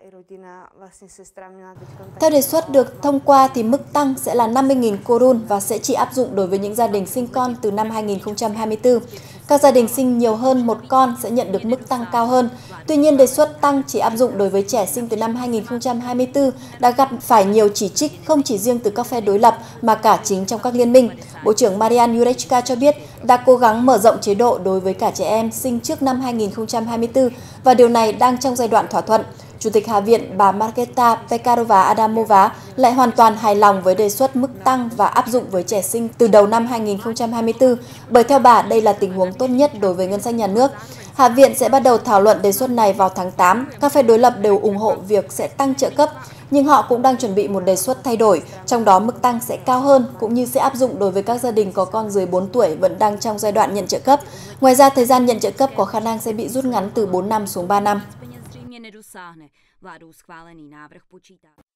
Theo đề xuất được thông qua thì mức tăng sẽ là 50.000 korun và sẽ chỉ áp dụng đối với những gia đình sinh con từ năm 2024. Các gia đình sinh nhiều hơn một con sẽ nhận được mức tăng cao hơn. Tuy nhiên, đề xuất tăng chỉ áp dụng đối với trẻ sinh từ năm 2024 đã gặp phải nhiều chỉ trích không chỉ riêng từ các phe đối lập mà cả chính trong các liên minh. Bộ trưởng Marian Jurečka cho biết đã cố gắng mở rộng chế độ đối với cả trẻ em sinh trước năm 2024 và điều này đang trong giai đoạn thỏa thuận. Chủ tịch Hạ viện bà Markéta Pekarová-Adamová lại hoàn toàn hài lòng với đề xuất mức tăng và áp dụng với trẻ sinh từ đầu năm 2024, bởi theo bà đây là tình huống tốt nhất đối với ngân sách nhà nước. Hạ viện sẽ bắt đầu thảo luận đề xuất này vào tháng 8. Các phe đối lập đều ủng hộ việc sẽ tăng trợ cấp, nhưng họ cũng đang chuẩn bị một đề xuất thay đổi, trong đó mức tăng sẽ cao hơn cũng như sẽ áp dụng đối với các gia đình có con dưới 4 tuổi vẫn đang trong giai đoạn nhận trợ cấp. Ngoài ra, thời gian nhận trợ cấp có khả năng sẽ bị rút ngắn từ 4 năm xuống 3 năm.